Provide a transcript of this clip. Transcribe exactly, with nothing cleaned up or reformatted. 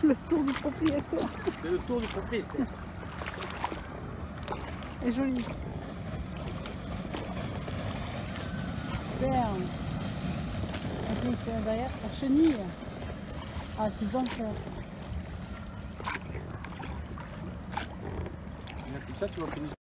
Le tour du propriétaire. C'est le tour du propriétaire. Et joli. Super. Ok, derrière. La chenille. Ah, c'est bon ça. Comme ça, tu vas finir.